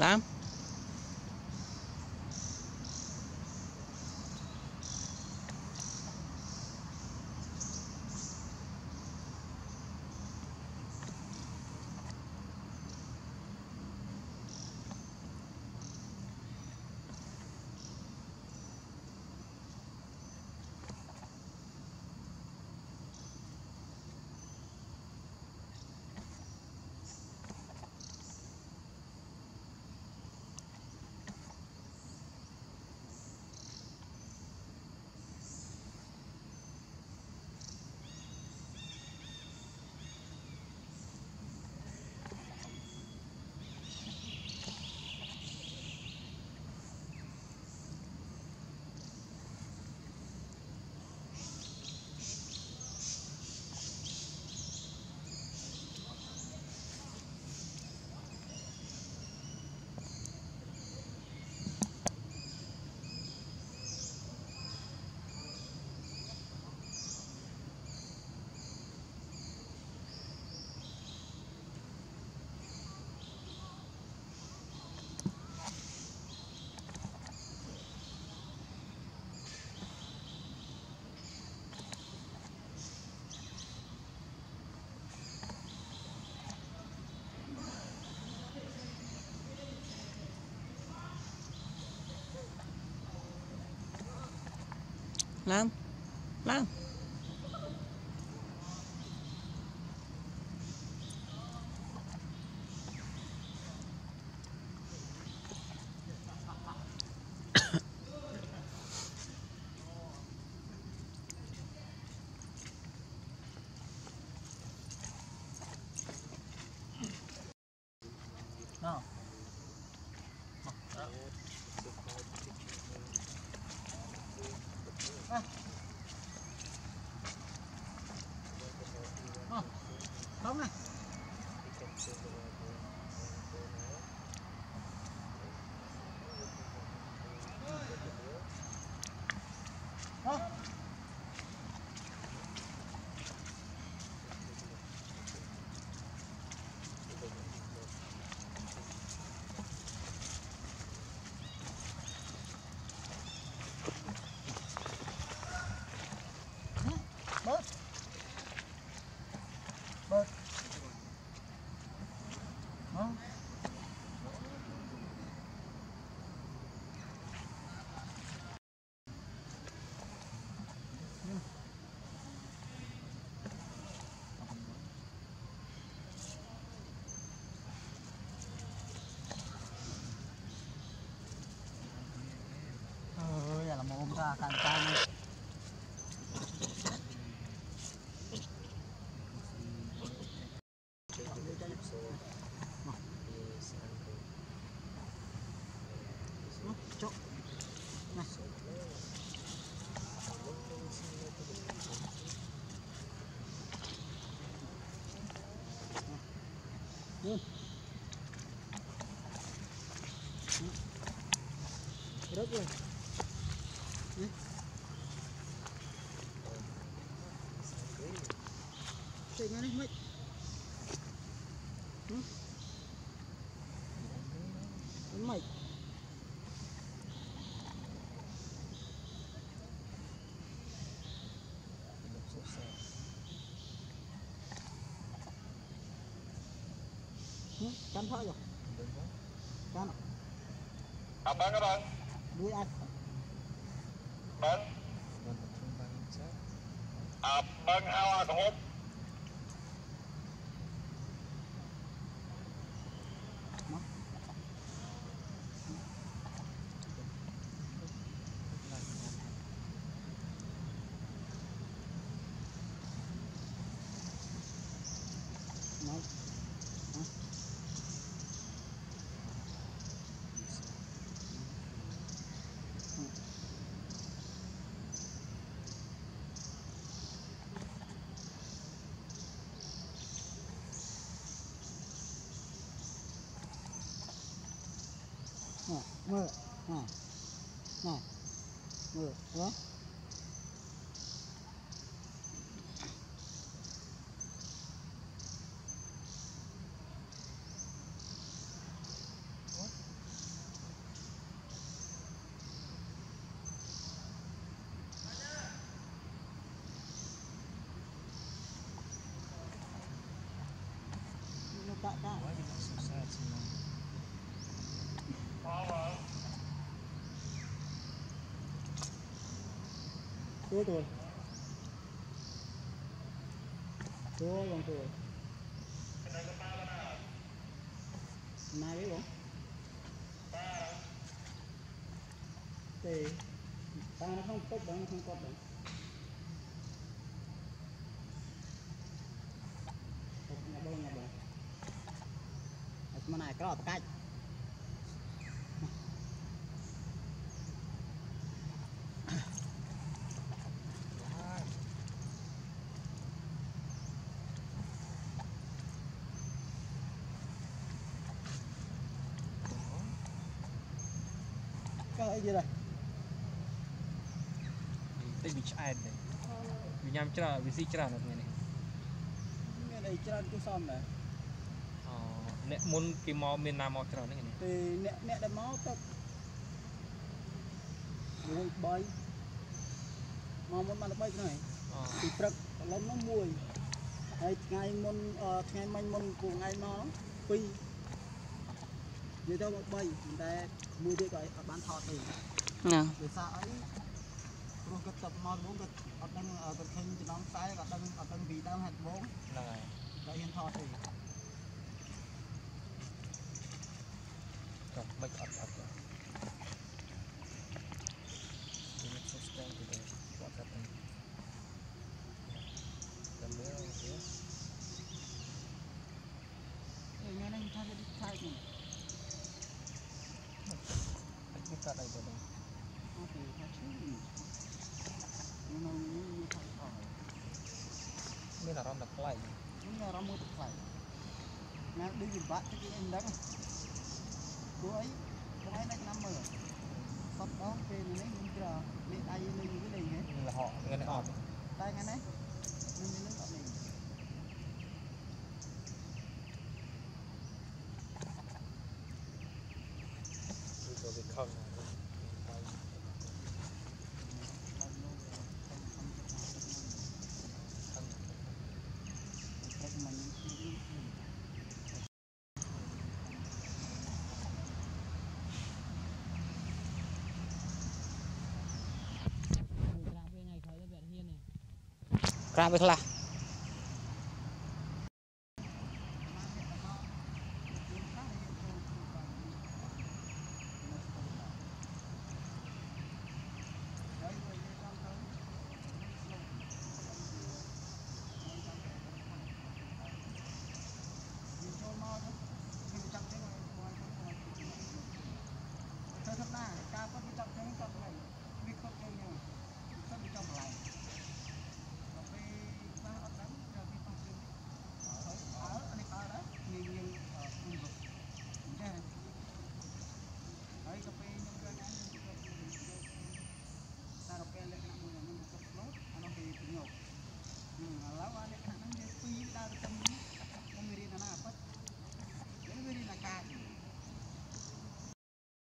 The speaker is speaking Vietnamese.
Làm. Làm. Làm. Nào. Không này. Bớt. Bớt. Đó. Là một ông ra càng cao này. Chỗ. Này. Luôn. Rớt rồi. Này. Chạy ngay đi mày. Mày. Cắn thôi rồi. Cắn. Bắn các bạn. Đuôi anh. Bắn. Bắn ao còn hút. Nói. Mưa. Này. Này. Mưa. Đó. tôi tôi bằng tôi này biết không thì ta nó không tốt đâu, nó không tốt đâu nhà bông mà này có là cách cái gì đây tay bị chai này vì nhám chả vì gì chả được này cái này chả cái xóm này nè muốn cái mò miền Nam mò chả này thì nè đã máu tập mùi bay mà muốn ăn bay cái này thì trật lắm nó mùi ngày mình môn của ngày nó phi như đâu bay người ta mùi đi gọi bán thọ thì để sao ấy luôn cái tập mòn bốn cái ở đang ở cái khinh thì nó sai và đang bị đau hạt bốn này đây hiện thọ thì make up what happened the mirror here nghe đây thay cái thay này cái card đây rồi thì thay chứ nó như thay khỏi mới là ron đặc lại chúng ta mua thực phải nghe đi tìm bạn cái em đó cô ấy này năm rồi sắp đó trên này mình chờ đi ai lên cái này hết là họ cái này họ tay nghe này mình đi lên bọn này rồi bị không Grab với